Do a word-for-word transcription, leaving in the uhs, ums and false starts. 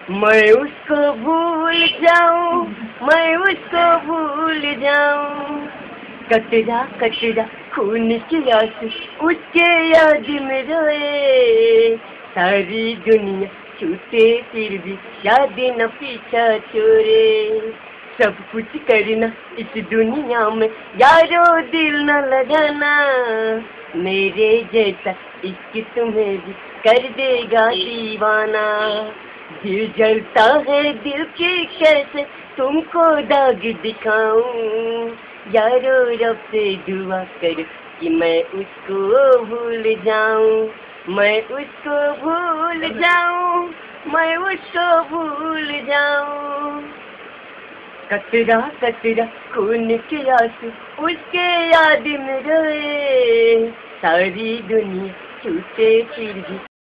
मैं उसको भूल जाऊं, मैं उसको भूल जाऊं, कतरा कतरा खून की आंसू उसके याद में रोए। सारी दुनिया छूटे फिर भी याद न पीछा छोड़े। सब कुछ करना इस दुनिया में यारो दिल न लगाना, मेरे जैसा इश्क तुम्हें भी कर देगा दीवाना। दिल जलता है दिल की कैसे तुमको दाग दिखाऊं, यारो रब से दुआ कर कि मैं उसको भूल जाऊं, मैं उसको भूल जाऊं, मैं उसको भूल जाऊं। कतरा कतरा खून के आंसू उसके याद में रोए। सारी दुनिया छूटे फिर भी